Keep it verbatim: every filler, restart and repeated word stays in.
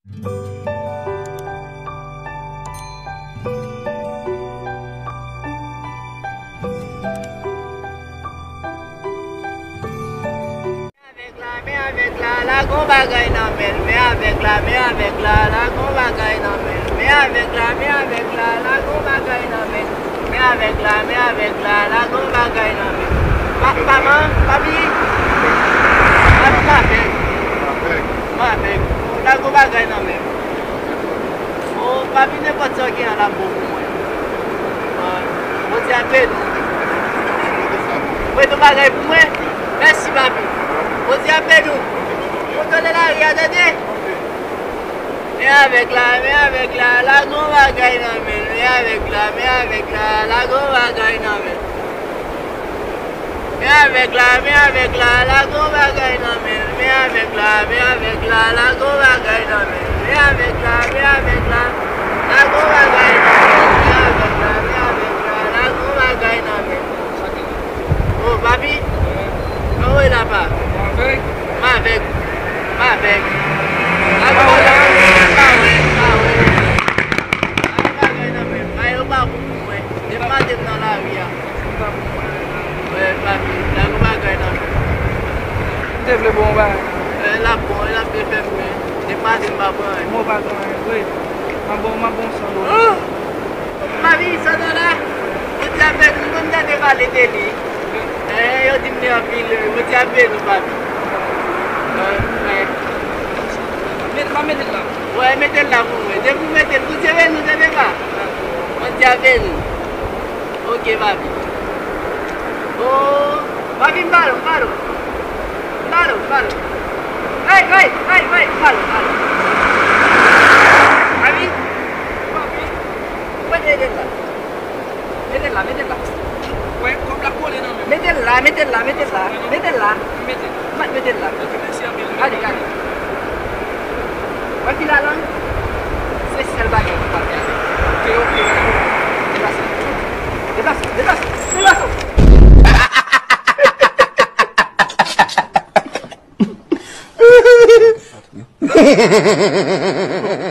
Mais avec la, la gon bagaille nan men. Mais avec la, mais avec la, la gon bagaille nan men. Mais avec la, mais avec la, la gon bagaille nan men. Mais avec la, mais avec la, la gon bagaille nan men. Maman, papi, papi ma avec, ma avec, la gon bagaille nan men. Oh, papi n'importe ce qui est la boue pour moi. On dit à peine. Oui, ton bagaille pour moi. Merci papi. On dit à peine. On donne la regardez. Mais avec la, mais avec la, la gon bagaille nan men. Mais avec la, mais avec la, la gon bagaille nan men. Mais avec la, mais avec la, la gon bagaille nan men. Mais avec la, mais avec la, la gon bagaille nan men. Mais avec la, mais avec la, la gon bagaille nan men. Mais avec la, mais avec la, la gon bagaille nan men. Oh papi, comment est là-bas? Avec. Ma avec, ma avec. La gon bagaille nan men. Ma avec, ma avec. La gon bagaille nan men. Ma yo pa pou pou mwen. Demande m nan la ria. Ouais, papi, la gon bagaille nan men. Te vle bon ba? La bon, la pe fe mwen. Demande m pa bon. Mo ba don, oui. Ma bon, ma bon san do. Oh! Papi, sa do la. Mo ti apen nou, kon jan de vale de li. Eh, yo di mne apil, mo ti apen nou papi. Ouais. Ma mette la? Ouais, mette la pou mwen. De pou mette, pou se ven nou, se ven pa? Mo ti apen nou. Ok, papi. Oh! Papi, mbalo, mbalo. Mbalo, mbalo. Hey, hey, hey, hey, mbalo, mbalo. Papi? Papi? Métela, métela, métela. Ouais, comme la colle non mais. Métela, métela, métela, métela. Mettez. Métela. Merci à vous. Allez, allez. Papi la langue? C'est celle baguette, papi. Ok, ok. Dépasse, dépasse, dépasse, dépasse.